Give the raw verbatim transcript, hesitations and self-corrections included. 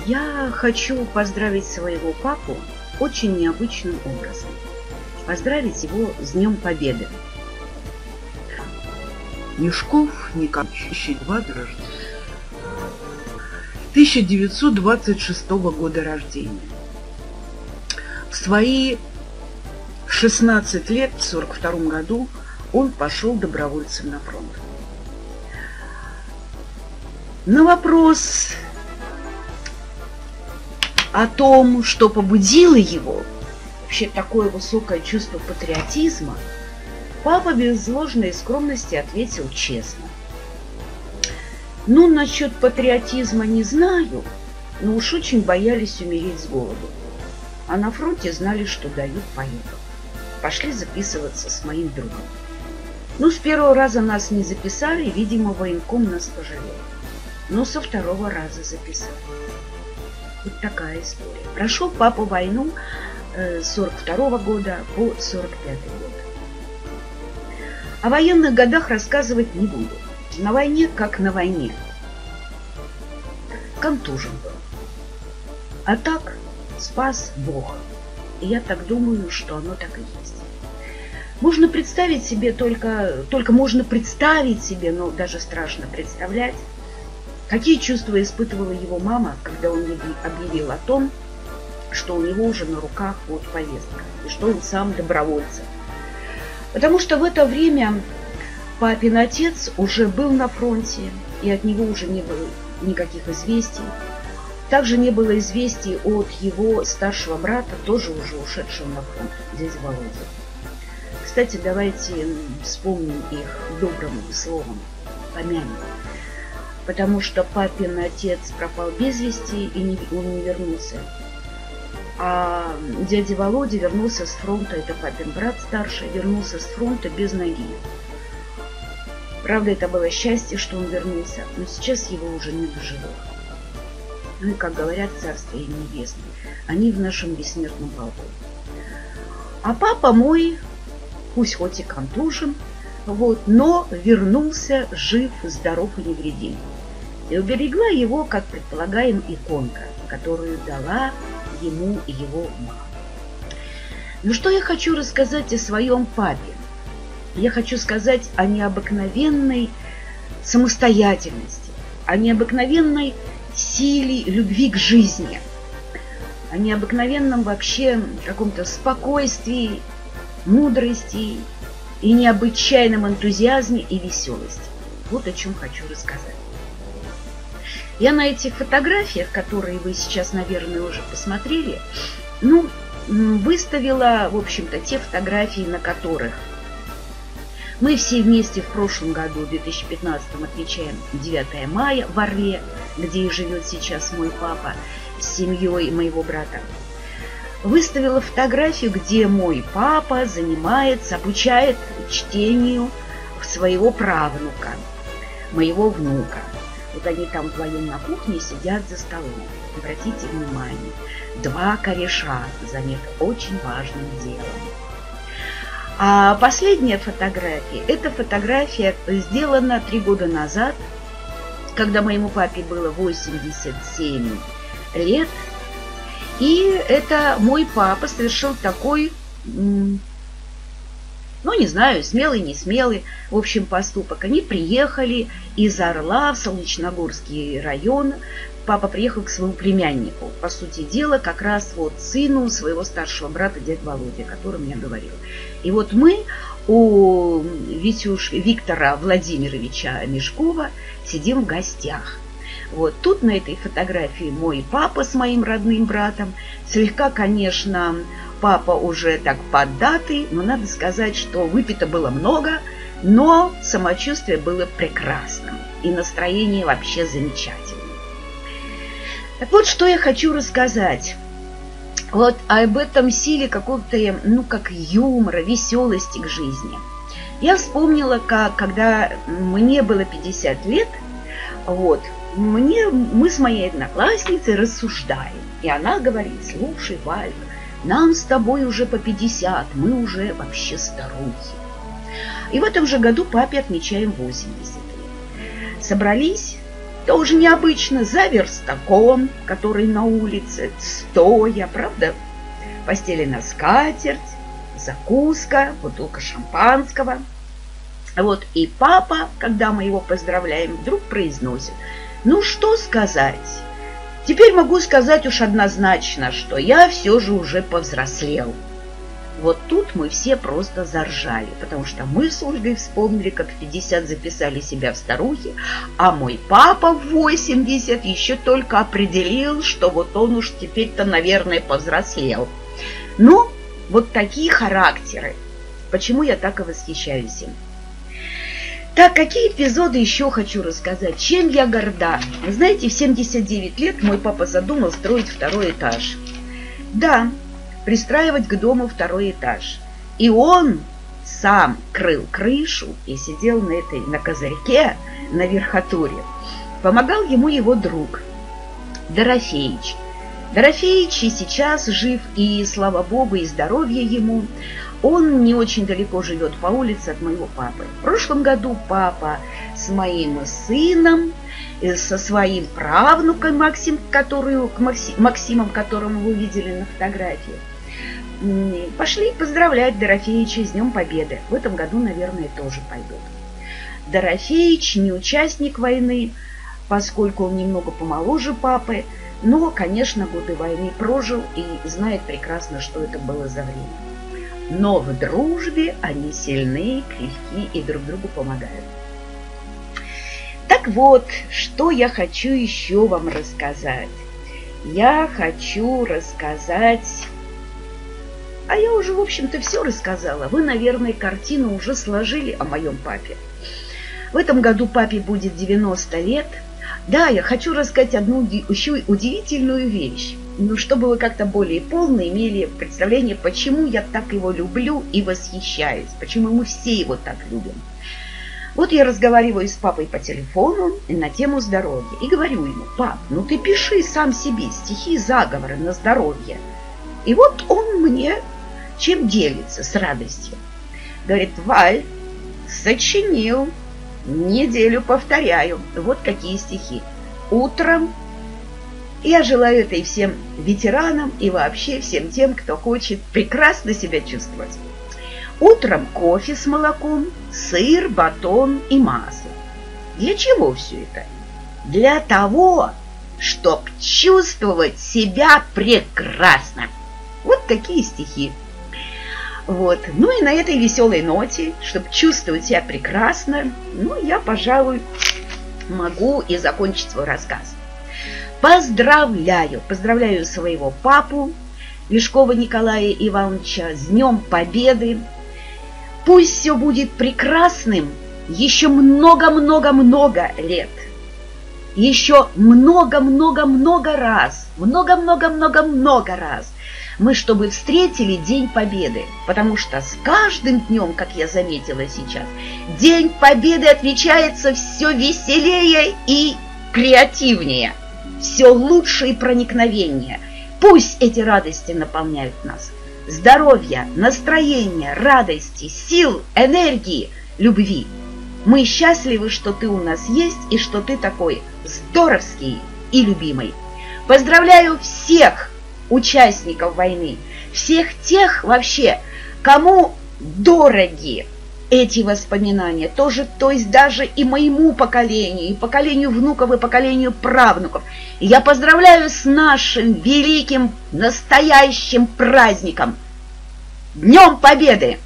Я хочу поздравить своего папу очень необычным образом. Поздравить его с Днем Победы. Мешков Николай, тысяча двадцать рождения. тысяча девятьсот двадцать шестого года рождения. В свои шестнадцать лет, в сорок втором году, он пошел добровольцем на фронт. На вопрос о том, что побудило его, вообще такое высокое чувство патриотизма, папа без ложной скромности ответил честно. Ну, насчет патриотизма не знаю, но уж очень боялись умереть с голоду. А на фронте знали, что дают поеду. Пошли записываться с моим другом. Ну, с первого раза нас не записали, видимо, военком нас пожалел. Но со второго раза записали. Вот такая история. Прошел папа войну с сорок второго года по сорок пятый год. О военных годах рассказывать не буду. На войне, как на войне. Контужен был. А так спас Бог. И я так думаю, что оно так и есть. Можно представить себе только, только можно представить себе, но даже страшно представлять, какие чувства испытывала его мама, когда он объявил о том, что у него уже на руках вот повестка, и что он сам добровольцем. Потому что в это время папин отец уже был на фронте, и от него уже не было никаких известий. Также не было известий от его старшего брата, тоже уже ушедшего на фронт, дядя Володя. Кстати, давайте вспомним их добрым словом, помянем. Потому что папин отец пропал без вести, и не, он не вернулся. А дядя Володя вернулся с фронта, это папин брат старший, вернулся с фронта без ноги. Правда, это было счастье, что он вернулся, но сейчас его уже нет в живых. Ну и, как говорят, царствие им небесное, они в нашем бессмертном полку. А папа мой, пусть хоть и контужен, вот, но вернулся жив, здоров и невредим. И уберегла его, как предполагаем, иконка, которую дала ему его мама. Но что я хочу рассказать о своем папе? Я хочу сказать о необыкновенной самостоятельности, о необыкновенной силе любви к жизни, о необыкновенном вообще каком-то спокойствии, мудрости и необычайном энтузиазме и веселости. Вот о чем хочу рассказать. Я на этих фотографиях, которые вы сейчас, наверное, уже посмотрели, ну, выставила, в общем-то, те фотографии, на которых мы все вместе в прошлом году, в две тысячи пятнадцатом, отмечаем девятое мая в Орле, где и живет сейчас мой папа с семьей моего брата. Выставила фотографию, где мой папа занимается, обучает чтению своего правнука, моего внука. Вот они там вдвоем на кухне сидят за столом. Обратите внимание, два кореша заняты очень важным делом. А последняя фотография, эта фотография сделана три года назад, когда моему папе было восемьдесят семь лет. И это мой папа совершил такой, ну не знаю, смелый, не смелый, в общем, поступок. Они приехали из Орла в Солнечногорский район. Папа приехал к своему племяннику, по сути дела, как раз вот сыну своего старшего брата, дядя Володя, о котором я говорила. И вот мы у Витюш, Виктора Владимировича Мешкова сидим в гостях. Вот тут на этой фотографии мой папа с моим родным братом. Слегка, конечно, папа уже так поддатый, но надо сказать, что выпито было много, но самочувствие было прекрасным и настроение вообще замечательное. Так вот, что я хочу рассказать. Вот об этом силе какого-то, ну, как юмора, веселости к жизни. Я вспомнила, как, когда мне было пятьдесят лет, вот, мне, мы с моей одноклассницей рассуждаем. И она говорит: слушай, Валька, нам с тобой уже по пятьдесят, мы уже вообще старухи. И в этом же году папе отмечаем восемьдесят лет. Собрались тоже необычно, за верстаком, который на улице, стоя, правда? Постелена скатерть, закуска, бутылка шампанского. Вот, и папа, когда мы его поздравляем, вдруг произносит: ну, что сказать? Теперь могу сказать уж однозначно, что я все же уже повзрослел. Вот тут мы все просто заржали, потому что мы с Ольгой вспомнили, как в пятьдесят записали себя в старухи, а мой папа в восемьдесят еще только определил, что вот он уж теперь-то, наверное, повзрослел. Ну, вот такие характеры. Почему я так и восхищаюсь им? Так, какие эпизоды еще хочу рассказать? Чем я горда? Вы знаете, в семьдесят девять лет мой папа задумал строить второй этаж. Да, пристраивать к дому второй этаж. И он сам крыл крышу и сидел на этой, на козырьке, на верхотуре. Помогал ему его друг Дорофеич. Дорофеич и сейчас жив, и, слава богу, и здоровье ему. Он не очень далеко живет по улице от моего папы. В прошлом году папа с моим сыном, со своим правнуком Максим, которую, Максимом, которого вы видели на фотографии, пошли поздравлять Дорофеича с Днем Победы. В этом году, наверное, тоже пойдут. Дорофеич не участник войны, поскольку он немного помоложе папы, но, конечно, годы войны прожил и знает прекрасно, что это было за время. Но в дружбе они сильны, крепки и друг другу помогают. Так вот, что я хочу еще вам рассказать? Я хочу рассказать... А я уже, в общем-то, все рассказала. Вы, наверное, картину уже сложили о моем папе. В этом году папе будет девяносто лет. Да, я хочу рассказать одну еще удивительную вещь. Ну, чтобы вы как-то более полно имели представление, почему я так его люблю и восхищаюсь, почему мы все его так любим. Вот я разговариваю с папой по телефону на тему здоровья и говорю ему: пап, ну ты пиши сам себе стихи, заговоры на здоровье. И вот он мне чем делится с радостью. Говорит: Валь, сочинил, неделю повторяю. Вот какие стихи. Утром я желаю это и всем ветеранам, и вообще всем тем, кто хочет прекрасно себя чувствовать. Утром кофе с молоком, сыр, батон и масло. Для чего все это? Для того, чтобы чувствовать себя прекрасно. Вот такие стихи. Вот. Ну и на этой веселой ноте, чтобы чувствовать себя прекрасно, ну, я, пожалуй, могу и закончить свой рассказ. Поздравляю, поздравляю своего папу Лешкова Николая Ивановича с Днем Победы. Пусть все будет прекрасным еще много-много-много лет. Еще много-много-много раз. Много-много-много-много раз. Мы, чтобы встретили День Победы. Потому что с каждым днем, как я заметила сейчас, День Победы отмечается все веселее и креативнее. Все лучше и проникновение. Пусть эти радости наполняют нас. Здоровья, настроения, радости, сил, энергии, любви. Мы счастливы, что ты у нас есть и что ты такой здоровский и любимый. Поздравляю всех участников войны, всех тех вообще, кому дороги эти воспоминания, тоже, то есть даже и моему поколению, и поколению внуков, и поколению правнуков. Я поздравляю с нашим великим настоящим праздником, Днем Победы!